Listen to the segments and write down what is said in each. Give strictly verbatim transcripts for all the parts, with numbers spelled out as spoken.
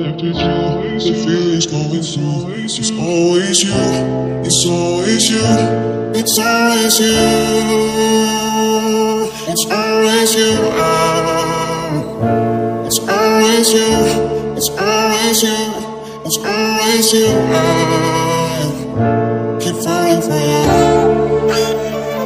left with you. The feelings going through. It's always you. It's always you. It's always you. It's always you. Oh. It's always you. It's always you. It's always you. Oh. Keep falling for you.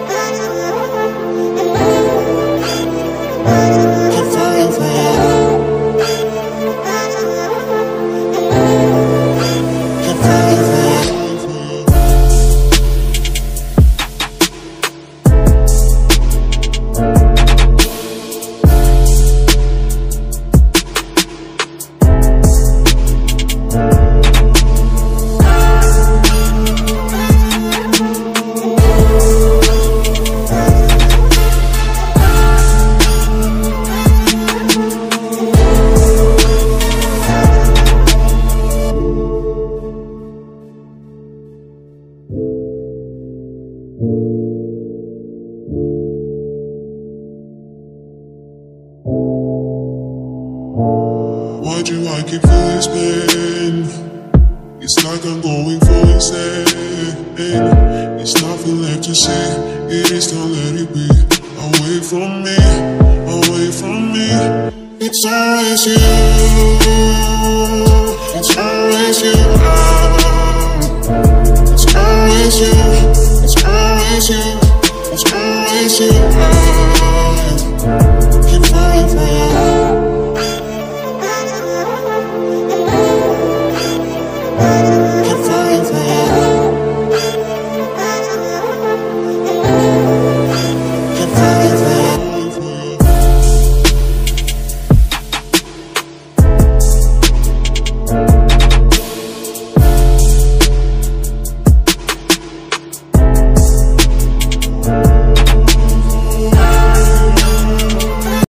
Why do I keep feeling this pain? It's like I'm going for insane. It's nothing left to say. It is time, let it be. Away from me, away from me. It's always you. It's always you. It's always you. It's always you. It's always you.